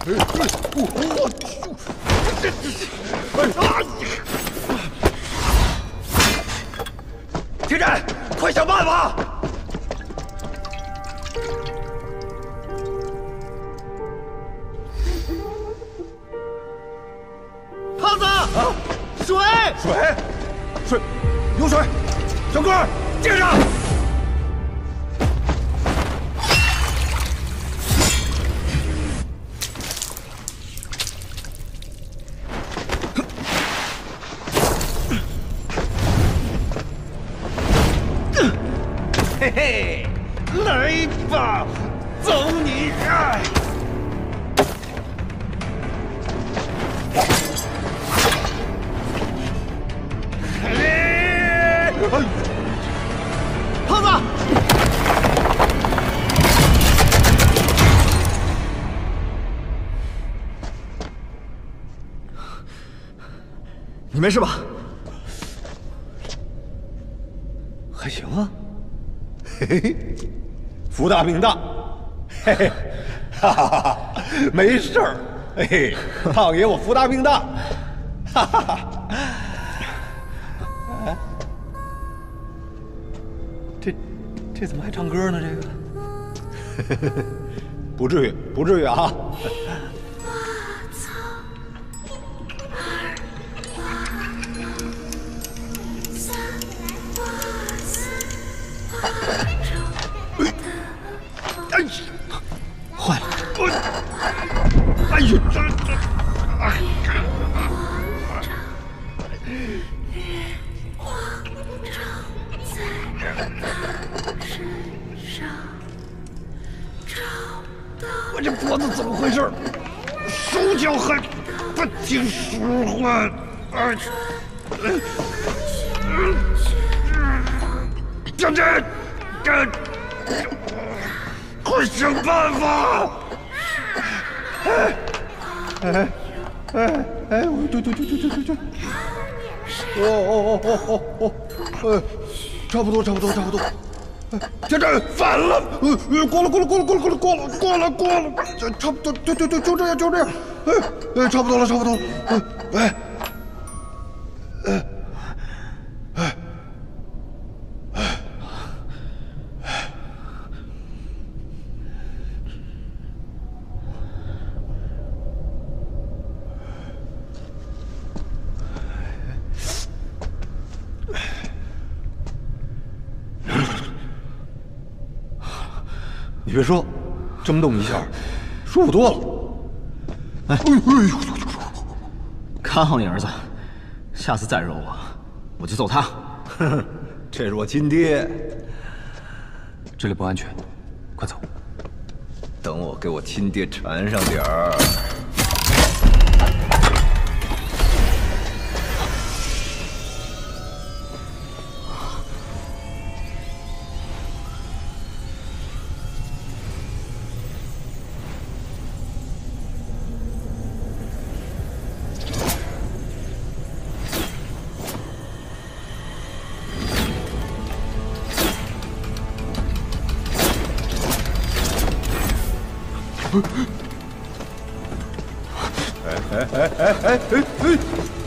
停战！快想办法！胖子，水！水，有水！小哥，接上！ 嘿嘿，来吧，走你！胖子，你没事吧？还行啊。 嘿嘿，福大命大，嘿嘿，哈哈哈，没事儿，嘿嘿，胖爷我福大命大，哈哈哈。哎，这怎么还唱歌呢？这个，不至于，不至于啊。坏了！哎呦，我这脖子怎么回事？手脚还不听使唤，将军，快想办法！对，差不多。将军反了，过了，差不多，对，就这样，差不多了，你别说，这么动一下，舒服多了。哎呦！ 看好你儿子，下次再惹我就揍他。 哼，这是我亲爹。 这里不安全，快走。 等我给我亲爹缠上点儿。 哎！